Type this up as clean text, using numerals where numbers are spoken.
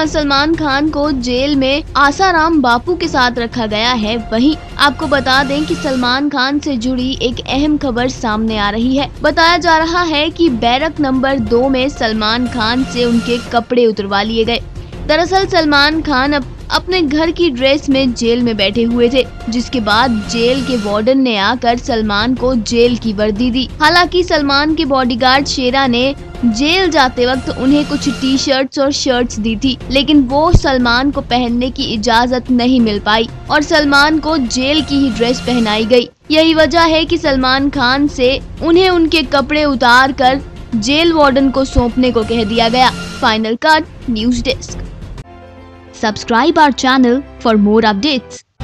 जहां सलमान खान को जेल में आसाराम बापू के साथ रखा गया है, वहीं आपको बता दें कि सलमान खान से जुड़ी एक अहम खबर सामने आ रही है। बताया जा रहा है कि बैरक नंबर 2 में सलमान खान से उनके कपड़े उतरवा लिए गए। दरअसल सलमान खान अपने घर की ड्रेस में जेल में बैठे हुए थे, जिसके बाद जेल के वार्डन ने आकर सलमान को जेल की वर्दी दी। हालांकि सलमान के बॉडीगार्ड शेरा ने जेल जाते वक्त उन्हें कुछ टी शर्ट्स और शर्ट्स दी थी, लेकिन वो सलमान को पहनने की इजाजत नहीं मिल पाई और सलमान को जेल की ही ड्रेस पहनाई गई। यही वजह है कि सलमान खान से उन्हें उनके कपड़े उतार कर जेल वार्डन को सौंपने को कह दिया गया। Final cut news desk. Subscribe our channel for more updates.